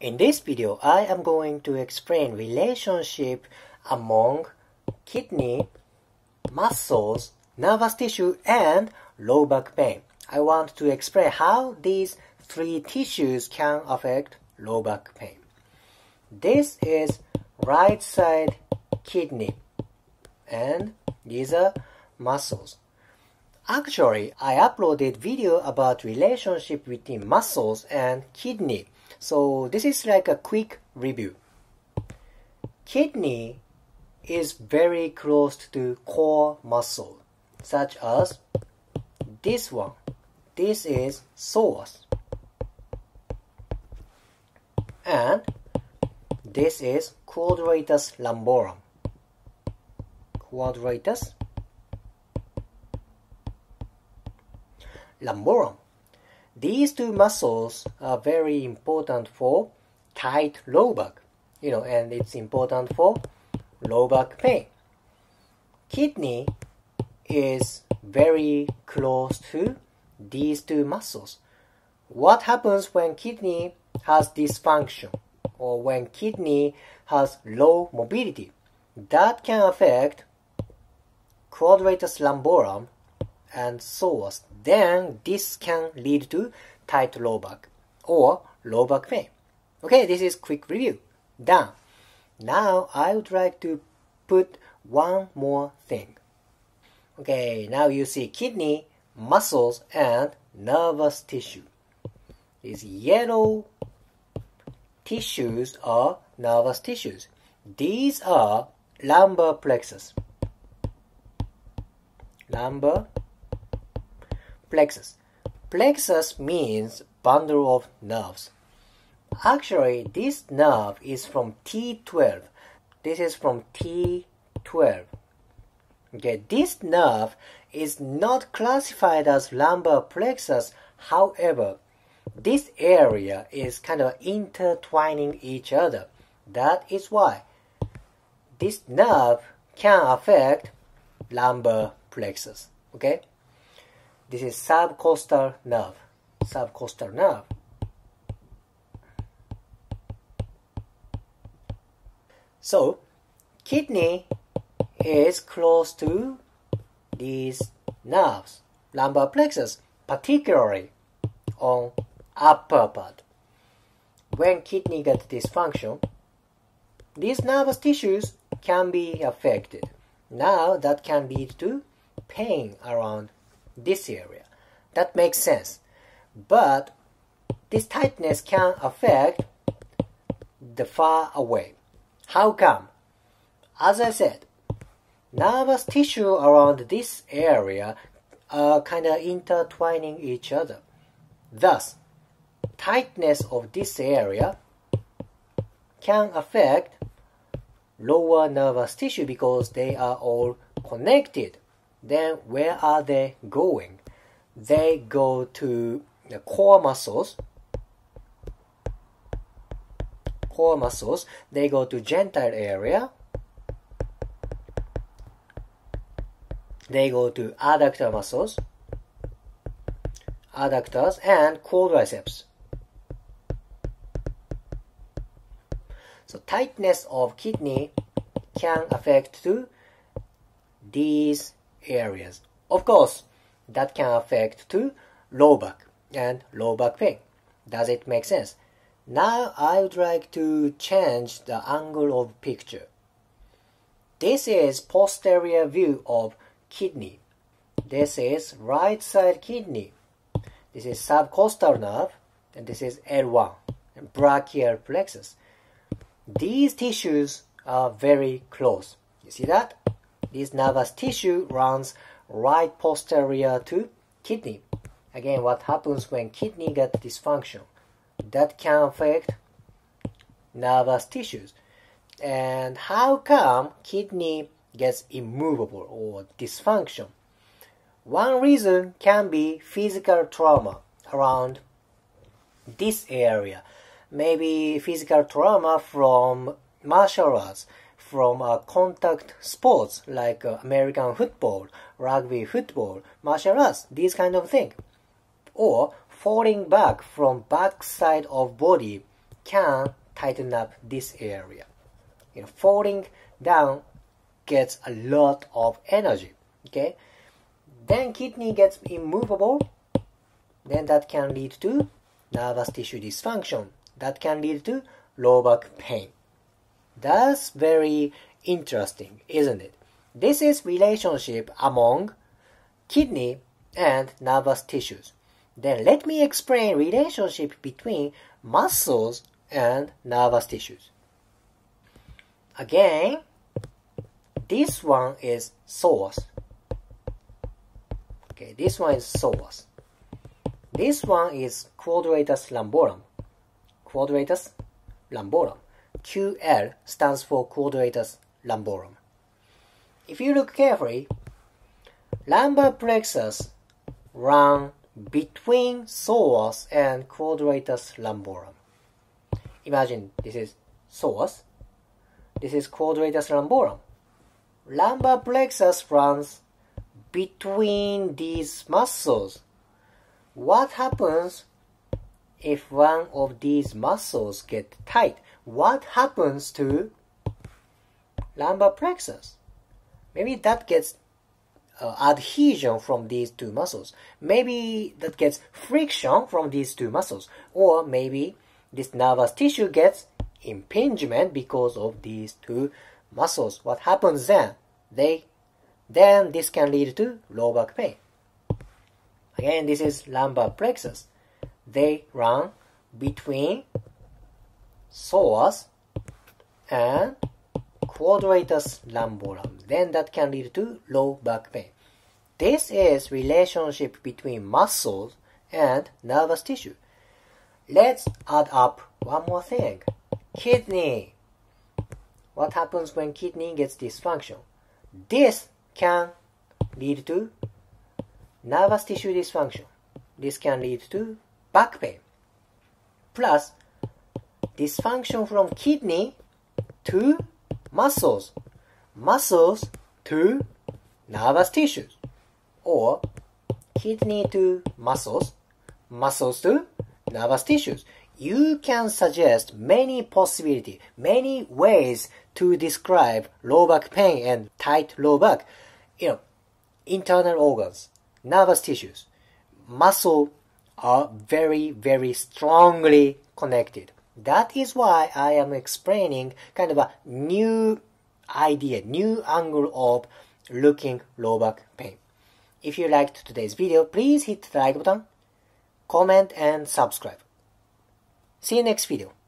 In this video, I am going to explain relationship among kidney, muscles, nervous tissue, and low back pain. I want to explain how these three tissues can affect low back pain. This is right side kidney, and these are muscles. Actually, I uploaded video about relationship between muscles and kidney. So this is like a quick review. Kidney is very close to core muscle, such as this one. This is psoas. And this is quadratus lumborum. Quadratus lumborum. These two muscles are very important for tight low back, and it's important for low back pain. Kidney is very close to these two muscles. What happens when kidney has dysfunction or when kidney has low mobility? That can affect quadratus lumborum and psoas. Then this can lead to tight low back or low back pain. Okay, this is quick review. Done. Now I would like to put one more thing. Okay, now you see kidney, muscles, and nervous tissue. These yellow tissues are nervous tissues. These are lumbar plexus. Lumbar plexus. Plexus means bundle of nerves. Actually, this nerve is from T12. This is from T12. Okay, this nerve is not classified as lumbar plexus. However, this area is kind of intertwining each other. That is why this nerve can affect lumbar plexus. Okay? This is subcostal nerve. Subcostal nerve. So, kidney is close to these nerves, lumbar plexus, particularly on upper part. When kidney gets dysfunction, these nervous tissues can be affected. Now that can lead to pain around this area. That makes sense. But this tightness can affect the far away. How come? As I said, nervous tissue around this area are kind of intertwining each other. Thus, tightness of this area can affect lower nervous tissue because they are all connected. Then where are they going? They go to the core muscles. Core muscles. They go to gentile area. They go to adductor muscles. Adductors and quadriceps. So tightness of kidney can affect to these areas. Of course, that can affect to low back and low back pain. Does it make sense? Now I would like to change the angle of picture. This is posterior view of kidney. This is right side kidney. This is subcostal nerve, and this is L1, brachial plexus. These tissues are very close. You see that? This nervous tissue runs right posterior to kidney. Again, what happens when kidney gets dysfunction? That can affect nervous tissues. And how come kidney gets immovable or dysfunction? One reason can be physical trauma around this area. Maybe physical trauma from martial arts, from contact sports like American football, rugby football, martial arts, these kind of thing. Or falling back from back side of body can tighten up this area. Falling down gets a lot of energy. Okay, then kidney gets immovable. Then that can lead to nervous tissue dysfunction. That can lead to low back pain. That's very interesting, isn't it? This is relationship among kidney and nervous tissues. Then let me explain relationship between muscles and nervous tissues. Again, this one is psoas. Okay, this one is psoas. This one is quadratus lumborum. Quadratus lumborum. QL stands for quadratus lumborum. If you look carefully, lumbar plexus run between psoas and quadratus lumborum. Imagine this is psoas. This is quadratus lumborum. Lumbar plexus runs between these muscles. What happens if one of these muscles get tight? What happens to lumbar plexus? Maybe that gets adhesion from these two muscles. Maybe that gets friction from these two muscles. Or maybe this nervous tissue gets impingement because of these two muscles. What happens then? Then this can lead to low back pain. Again, this is lumbar plexus. They run between psoas and quadratus lumborum. Then that can lead to low back pain. This is relationship between muscles and nervous tissue. Let's add up one more thing. Kidney. What happens when kidney gets dysfunction? This can lead to nervous tissue dysfunction. This can lead to back pain. Plus, dysfunction from kidney to muscles. Muscles to nervous tissues. Or kidney to muscles. Muscles to nervous tissues. You can suggest many possibilities, many ways to describe low back pain and tight low back. Internal organs, nervous tissues, muscle are very, very strongly connected. That is why I am explaining kind of a new idea, new angle of looking low back pain. If you liked today's video, please hit the like button, comment and subscribe. See you next video.